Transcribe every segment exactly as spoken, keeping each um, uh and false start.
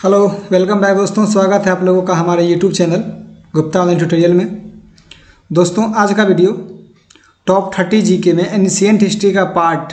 Hello, welcome back दोस्तों। स्वागत है आप लोगों का हमारे YouTube channel Gupta online tutorial में। दोस्तों, आज का वीडियो टॉप थर्टी जीके में एंशिएंट हिस्ट्री का पार्ट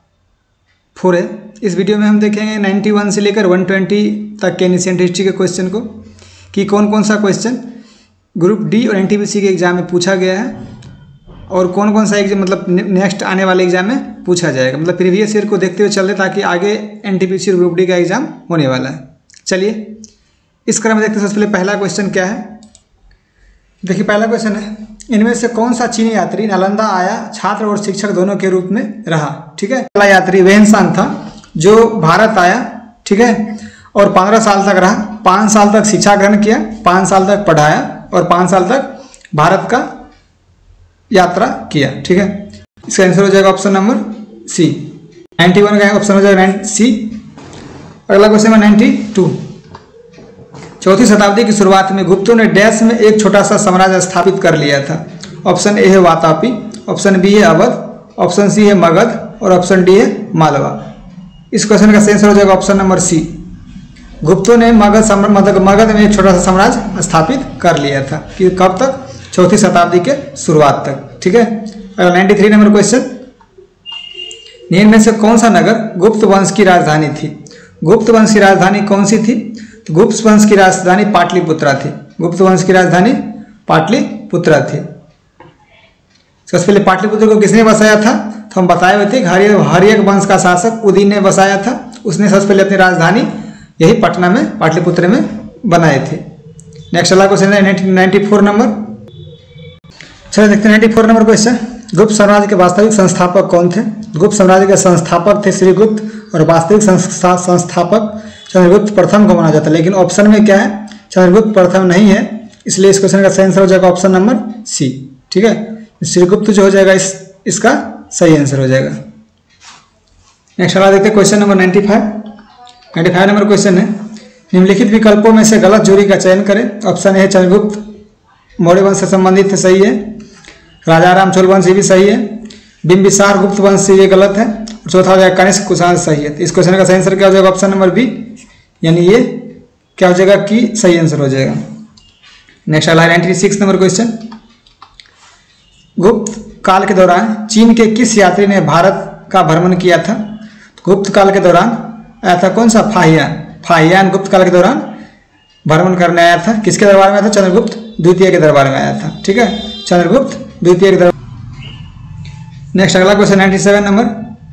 फोर है। इस वीडियो में हम देखेंगे नाइन्टी वन से लेकर वन ट्वेंटी तक के एंशिएंट हिस्ट्री के क्वेश्चन को, कि कौन कौन सा क्वेश्चन ग्रुप डी और एनटीपीसी के एग्ज़ाम में पूछा गया है और कौन कौन सा एग्जाम मतलब नेक्स्ट आने वाले एग्जाम में पूछा जाएगा। मतलब प्रीवियस ईयर को देखते हुए चल रहे, ताकि आगे एनटीपीसी और ग्रुप डी का एग्ज़ाम होने वाला है। चलिए इस क्रम में देखते हैं। सबसे पहले पहला क्वेश्चन क्या है, देखिए पहला क्वेश्चन है, इनमें से कौन सा चीनी यात्री नालंदा आया छात्र और शिक्षक दोनों के रूप में रहा। ठीक है, पहला यात्री वेनसांग था जो भारत आया, ठीक है, और पंद्रह साल तक रहा। पाँच साल तक शिक्षा ग्रहण किया, पाँच साल तक पढ़ाया और पाँच साल तक भारत का यात्रा किया। ठीक है, इसका आंसर हो जाएगा option number C. Ninety one का ऑप्शन हो जाएगा सी। अगला क्वेश्चन है नाइन्टी टू। चौथी शताब्दी की शुरुआत में गुप्तों ने डैश में एक छोटा सा साम्राज्य स्थापित कर लिया था। ऑप्शन ए है वातापी, ऑप्शन बी है अवध, ऑप्शन सी है मगध और ऑप्शन डी है मालवा। इस क्वेश्चन का आंसर हो जाएगा ऑप्शन नंबर सी। गुप्तों ने मगध मतलब मगध में एक छोटा सा साम्राज्य स्थापित कर लिया था। कि कब तक? चौथी शताब्दी के शुरुआत तक। ठीक है, अगला नाइन्टी थ्री नंबर क्वेश्चन, निम्न में से कौन सा नगर गुप्त वंश की राजधानी थी। गुप्त वंश की राजधानी कौन सी थी? तो गुप्त वंश की राजधानी पाटलिपुत्रा थी। गुप्त वंश की राजधानी पाटलिपुत्रा थी। सबसे पहले पाटलिपुत्र को किसने बसाया था? तो हम बताए हुए थे, हर्यक वंश का शासक उदयन ने बसाया था। उसने सबसे पहले अपनी राजधानी यही पटना में पाटलिपुत्र में बनाए थे। नेक्स्ट अगला क्वेश्चन है नाइन्टी फोर नंबर। चलिए देखते हैं नाइन्टी फोर नंबर क्वेश्चन, गुप्त साम्राज्य के वास्तविक संस्थापक कौन थे। गुप्त साम्राज्य के संस्थापक थे श्रीगुप्त और वास्तविक संस्थापक चंद्रगुप्त प्रथम को माना जाता है। लेकिन ऑप्शन में क्या है? चंद्रगुप्त प्रथम नहीं है, इसलिए इस क्वेश्चन का सही आंसर हो जाएगा ऑप्शन नंबर सी। ठीक है, श्रीगुप्त जो हो जाएगा इस इसका सही आंसर हो जाएगा। नेक्स्ट अगला देखते हैं question number ninety five. Ninety five number question है, निम्नलिखित विकल्पों में से गलत जोड़ी का चयन करें। ऑप्शन ए चंद्रगुप्त मौर्य वंश से संबंधित है, सही है। राजाराम चोल वंश ये भी सही है। बिंबिसार गुप्त वंश से ये गलत है। और चौथा हो जाएगा कनिष्क कुषाण, सही है। तो इस क्वेश्चन का सही आंसर क्या हो जाएगा? ऑप्शन नंबर बी, यानी ये क्या हो जाएगा कि सही आंसर हो जाएगा। नेक्स्ट अगला नाइन्टी सिक्स नंबर क्वेश्चन, गुप्त काल के दौरान चीन के किस यात्री ने भारत का भ्रमण किया था। गुप्त काल के दौरान आया था कौन सा? फाहियान। फाहियान गुप्त काल के दौरान भ्रमण करने आया था। किसके दरबार में आया था? चंद्रगुप्त द्वितीय के दरबार में आया था। ठीक है, चंद्रगुप्त द्वितीय के दरबार। नेक्स्ट अगला क्वेश्चन नाइन्टी सेवन नंबर,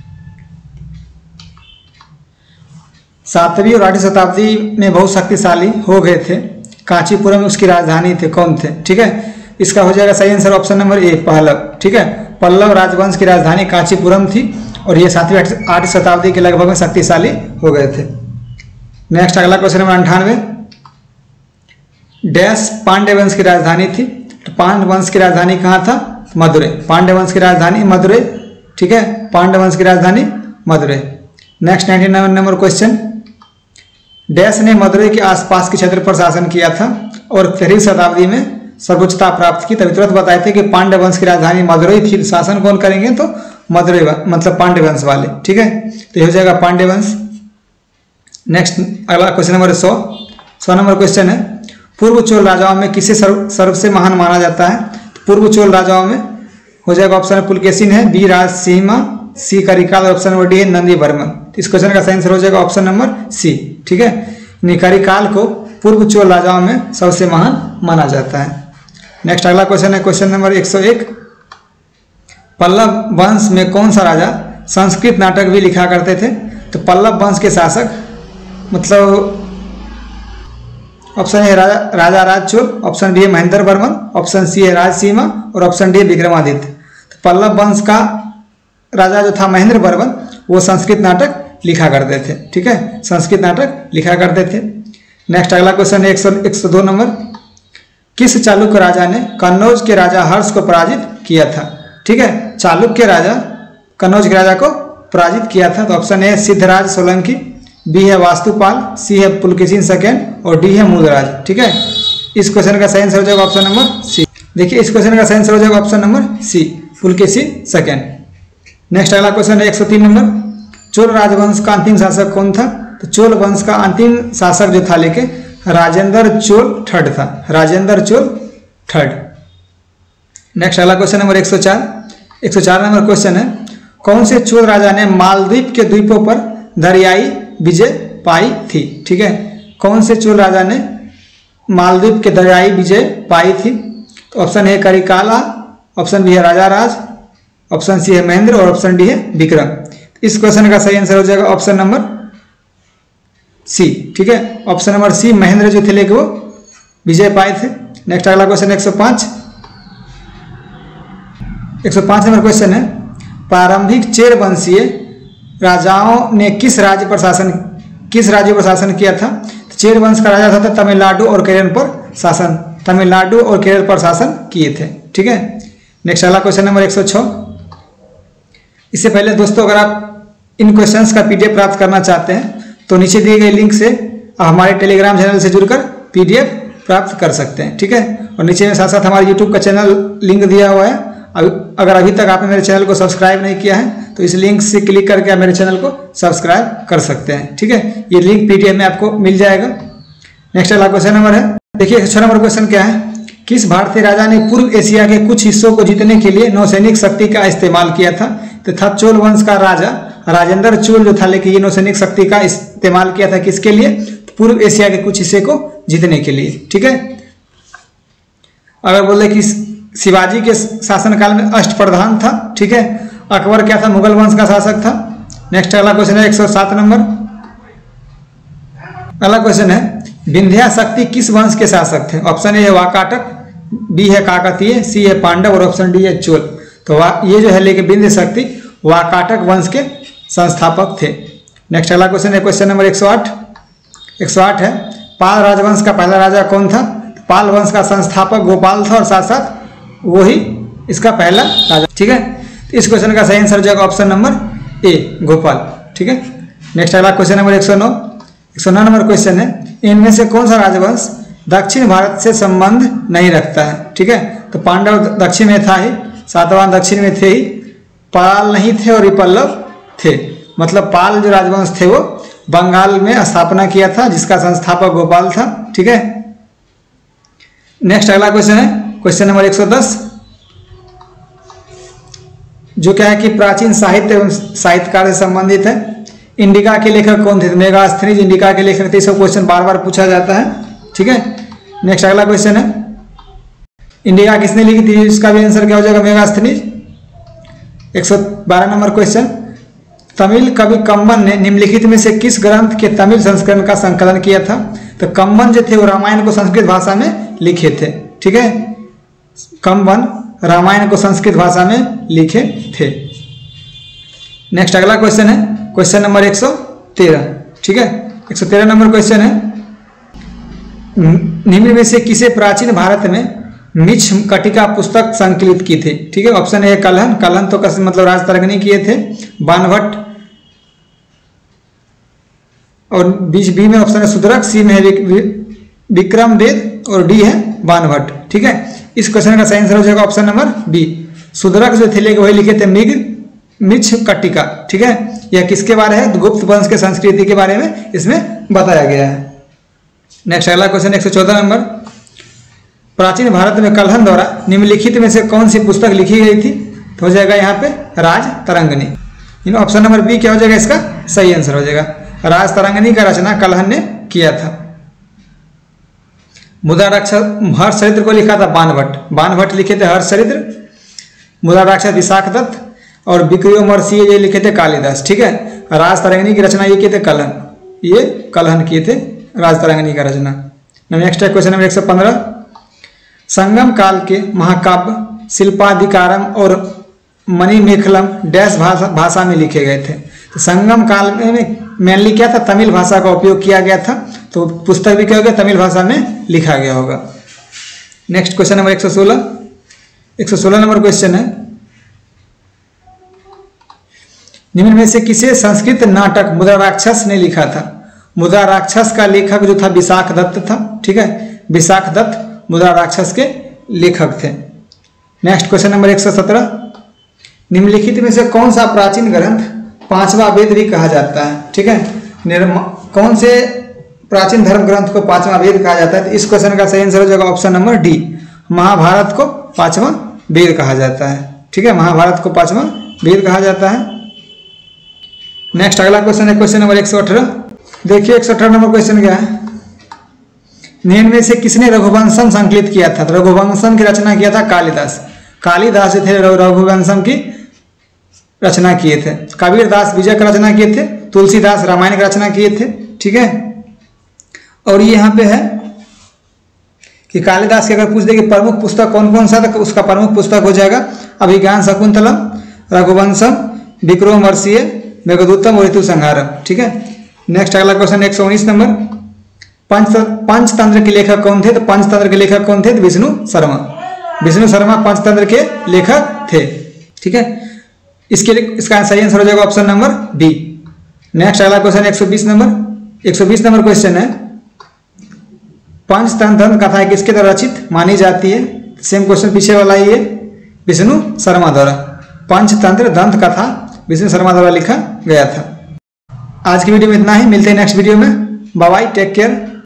सातवीं और आठवीं शताब्दी में बहुत शक्तिशाली हो गए थे। कांचीपुरम उसकी राजधानी थे, कौन थे? ठीक है, इसका हो जाएगा सही answer option number A, Pallava. ठीक है, पल्लव राजवंश की राजधानी कांचीपुरम थी और ये सातवीं आठवीं शताब्दी के लगभग में शक्तिशाली हो गए थे। नेक्स्ट अगला क्वेश्चन नंबर अंठानवे, डैश पांड्य वंश की राजधानी थी। तो पांड्य वंश की राजधानी कहाँ था? मदुरै। पांड्य वंश की राजधानी मदुरै। ठीक है, पांड्य वंश की राजधानी Madurai. Next ninety nine number question, dash ने मदुरै के आसपास के क्षेत्र पर शासन किया था और तेरहवीं शताब्दी में सर्वोच्चता प्राप्त की। तभी तुरंत बताए थे कि पांड्य वंश की राजधानी मदुरै थी। शासन कौन करेंगे? तो मदुरै मतलब पांड्य वंश वाले। ठीक है, तो ये हो जाएगा पांड्य वंश। नेक्स्ट अगला क्वेश्चन नंबर सौ सौ नंबर क्वेश्चन है, पूर्व चोल राजाओं में किसे सर्व सर्व से महान माना जाता है। पूर्व चोल राजाओं में हो जाएगा ऑप्शन पुलकेशिन है, बी राजसिंहा, सी करिकाल और ऑप्शन नंबर डी है नंदी वर्मन। इस क्वेश्चन का सही आंसर हो जाएगा ऑप्शन नंबर सी। ठीक है, करिकाल को पूर्व चोल राजाओं में सबसे महान माना जाता है। नेक्स्ट अगला क्वेश्चन है क्वेश्चन नंबर एक सौ एक, पल्लव वंश में कौन सा राजा संस्कृत नाटक भी लिखा करते थे। तो पल्लव वंश के शासक मतलब option A Raja Raja Raj Chola, option B है महेंद्र वर्मन, ऑप्शन सी है राजसिंहा और ऑप्शन डी है विक्रमादित्य। तो पल्लव वंश का राजा जो था महेंद्र वर्मन, वो संस्कृत नाटक लिखा करते थे। ठीक है, संस्कृत नाटक लिखा करते थे। नेक्स्ट अगला क्वेश्चन है एक सौ एक सौ दो नंबर, किस चालुक्य राजा ने कन्नौज के राजा हर्ष को पराजित किया था। ठीक है, चालुक्य राजा कन्नौज के राजा को पराजित किया था। तो option A Siddharaj Solanki, B है वास्तुपाल, सी है पुलकेशिन सेकेंड और डी है मूलराज। ठीक है, इस क्वेश्चन का सही आंसर हो जाएगा ऑप्शन नंबर सी। देखिए इस क्वेश्चन का सही आंसर हो जाएगा option number C, Pulakeshin second. Next अगला क्वेश्चन है एक सौ तीन नंबर, चोल राजवंश का अंतिम शासक कौन था। तो चोल वंश का अंतिम शासक जो था लेके राजेंद्र चोल थर्ड था, राजेंद्र चोल थर्ड। नेक्स्ट अगला क्वेश्चन नंबर एक सौ चार। एक सौ चार नंबर क्वेश्चन है, कौन से चोल राजा ने मालदीव के द्वीपों पर दरियाई विजय पाई थी? ठीक है, कौन से चोल राजा ने मालदीव के दरियाई विजय पाई थी? तो option A Karikala, option B है राजा राज, ऑप्शन सी है महेंद्र और ऑप्शन डी है विक्रम। इस क्वेश्चन का सही आंसर हो जाएगा ऑप्शन नंबर सी। ठीक है, ऑप्शन नंबर सी महेंद्र जो थे लेके वो विजय पाए थे। नेक्स्ट अगला क्वेश्चन एक सौ पाँच। एक सौ पाँच नंबर क्वेश्चन है, प्रारंभिक चेर वंशीय राजाओं ने किस राज्य पर शासन किस राज्य पर शासन किया था? चेर वंश का राजा था तमिलनाडु और केरल पर शासन तमिलनाडु और केरल पर शासन किए थे। ठीक है, नेक्स्ट अगला क्वेश्चन नंबर एक सौ छः। इससे पहले दोस्तों अगर आप इन क्वेश्चंस का पीडीएफ प्राप्त करना चाहते हैं तो नीचे दिए गए लिंक से आप हमारे टेलीग्राम चैनल से जुड़कर पीडीएफ प्राप्त कर सकते हैं। ठीक है, और नीचे में साथ साथ हमारे यूट्यूब का चैनल लिंक दिया हुआ है। अगर अभी तक आपने मेरे चैनल को सब्सक्राइब नहीं किया है तो इस लिंक से क्लिक करके आप मेरे चैनल को सब्सक्राइब कर सकते हैं। ठीक है, ये लिंक पीडीएफ में आपको मिल जाएगा। नेक्स्ट अगला क्वेश्चन नंबर है, देखिए छह नंबर क्वेश्चन क्या है, किस भारतीय राजा ने पूर्व एशिया के कुछ हिस्सों को जीतने के लिए नौसैनिक शक्ति का इस्तेमाल किया था? तो था चोल वंश का राजा राजेंद्र चोल जो था लेकिन ये नौसैनिक शक्ति का इस्तेमाल किया था किसके लिए? पूर्व एशिया के कुछ हिस्से को जीतने के लिए। ठीक है, अगर बोले कि शिवाजी के शासनकाल में अष्टप्रधान था। ठीक है, अकबर क्या था? मुगल वंश का शासक था। नेक्स्ट अगला क्वेश्चन है एक सौ सात नंबर। अगला क्वेश्चन है, विंध्या शक्ति किस वंश के शासक थे? ऑप्शन ए है वाकाटक, बी है काकतीय, सी है पांडव और ऑप्शन डी है चोल। तो ये जो है लेके विंध्य शक्ति वाकाटक वंश के संस्थापक थे। नेक्स्ट अगला क्वेश्चन है क्वेश्चन नंबर एक सौ आठ। एक सौ आठ है, पाल राजवंश का पहला राजा कौन था? पाल वंश का संस्थापक गोपाल था और साथ साथ वही इसका पहला राजा। ठीक है, तो इस क्वेश्चन का सही आंसर हो जाएगा ऑप्शन नंबर ए गोपाल। ठीक है, नेक्स्ट अगला क्वेश्चन नंबर एक सौ नौ। एक सौ नौ नंबर क्वेश्चन है, इनमें से कौन सा राजवंश दक्षिण भारत से संबंध नहीं रखता है? ठीक है, तो पांडव दक्षिण में था ही, सातवाहन दक्षिण में थे ही, पाल नहीं थे और पल्लव थे। मतलब पाल जो राजवंश थे वो बंगाल में स्थापना किया था जिसका संस्थापक गोपाल था। ठीक है, नेक्स्ट अगला क्वेश्चन है क्वेश्चन नंबर एक सौ दस, जो क्या है कि प्राचीन साहित्य एवं साहित्यकार से संबंधित है। इंडिका के लेखक कौन थे? मेगास्थनीज इंडिका के लेखक थे। सब क्वेश्चन बार बार पूछा जाता है। ठीक है, नेक्स्ट अगला क्वेश्चन है, इंडिका किसने लिखी थी? इसका भी आंसर क्या हो जाएगा? मेगास्थनीज। एक सौ बारह नंबर क्वेश्चन, तमिल कवि कम्बन ने निम्नलिखित में से किस ग्रंथ के तमिल संस्करण का संकलन किया था? तो कम्बन जो थे वो रामायण को संस्कृत भाषा में लिखे थे। ठीक है, कम्बन रामायण को संस्कृत भाषा में लिखे थे। नेक्स्ट अगला क्वेश्चन है क्वेश्चन नंबर एक सौ तेरह। ठीक है, एक सौ तेरह नंबर क्वेश्चन है, निम्न में से किसे प्राचीन भारत में मिच्छ कटिका पुस्तक संकलित की थी? ठीक है, ऑप्शन ए कलहन, कलहन तो मतलब राजतरंगिणी किए थे, बाणभट्ट, और बीच बी में ऑप्शन है सुदरक, सी में है विक्रम वेद और डी है बाणभट्ट। ठीक है, इस क्वेश्चन का सही आंसर हो जाएगा ऑप्शन नंबर बी। सुदरक जो थे लेके वही लिखे थे मिग मिच्छ कटिका। ठीक है, यह किसके बारे है? गुप्त वंश के संस्कृति के बारे में इसमें बताया गया है। नेक्स्ट अगला क्वेश्चन एक सौ चौदह नंबर, प्राचीन भारत में कलहन द्वारा निम्नलिखित में से कौन सी पुस्तक लिखी गई थी? तो हो जाएगा यहाँ पे राज तरंगिणी। इन ऑप्शन नंबर बी क्या हो जाएगा? इसका सही आंसर हो जाएगा। राज तरंगिणी का रचना कलहन ने किया था। मुद्रा राक्षस हर्षचरित्र को लिखा था बाणभट्ट, बाणभट्ट लिखे थे हर्षचरित्र। मुद्रा राक्षस विशाख दत्त और विक्रमोर्वशीय ये लिखे थे कालिदास। ठीक है, राज तरंगिणी की रचना ये किए थे कलहन, ये कलहन किए थे राज तरंगिणी का रचना। नेक्स्ट है क्वेश्चन नंबर एक सौ पंद्रह, संगम काल के महाकाव्य शिल्पाधिकारम और मणिमेखलम डैश भाषा भाषा में लिखे गए थे? तो संगम काल में मेनली क्या था? तमिल भाषा का उपयोग किया गया था, तो पुस्तक भी क्या होगा? तमिल भाषा में लिखा गया होगा। नेक्स्ट क्वेश्चन नंबर एक सौ सोलह। एक सौ सोलह नंबर क्वेश्चन है, निम्न में से किसे संस्कृत नाटक मुद्रा राक्षस ने लिखा था? मुद्रा राक्षस का लेखक जो था विशाख दत्त था। ठीक है, विशाख दत्त मुद्रा राक्षस के लेखक थे। नेक्स्ट क्वेश्चन नंबर एक सौ सत्रह, निम्नलिखित में से कौन सा प्राचीन ग्रंथ पांचवा वेद भी कहा जाता है? ठीक है, निर्मा कौन से प्राचीन धर्म ग्रंथ को पांचवा वेद कहा जाता है? तो इस क्वेश्चन का सही आंसर हो जाएगा ऑप्शन नंबर डी, महाभारत को पांचवा वेद कहा जाता है। ठीक है, महाभारत को पांचवा वेद कहा जाता है। नेक्स्ट अगला क्वेश्चन है क्वेश्चन नंबर एक सौ अठारह। देखिए एक सौ अठारह नंबर क्वेश्चन क्या है, निम्न में से किसने रघुवंशम संकलित किया था? तो रघुवंशम की रचना किया था कालिदास। कालिदास जो थे रघुवंशम की रचना किए थे। कबीरदास विजय का रचना किए थे। तुलसीदास रामायण की रचना किए थे। ठीक है, और ये यहाँ पे है कि कालिदास के अगर पूछ दे कि प्रमुख पुस्तक कौन कौन सा, तो उसका प्रमुख पुस्तक हो जाएगा अभिज्ञान शकुंतलम, रघुवंशम, विक्रमोर्वशीय, मेघदूतम और ऋतु संहारम। ठीक है, नेक्स्ट अगला क्वेश्चन एक सौ उन्नीस नंबर, पंच पंचतंत्र के लेखक कौन थे? तो पंचतंत्र के लेखक कौन थे? तो विष्णु शर्मा। विष्णु शर्मा पंचतंत्र के लेखक थे। ठीक है, इसके लिए इसका सही आंसर हो जाएगा ऑप्शन नंबर बी। नेक्स्ट अगला क्वेश्चन एक सौ बीस नंबर। एक सौ बीस नंबर क्वेश्चन है, पंचतंत्र कथा किसके द्वारा रचित मानी जाती है? सेम क्वेश्चन पीछे वाला ही है, विष्णु शर्मा द्वारा। पंचतंत्र दंत कथा विष्णु शर्मा द्वारा लिखा गया था। आज की वीडियो में इतना ही, मिलते हैं नेक्स्ट वीडियो में। Bye bye, take care.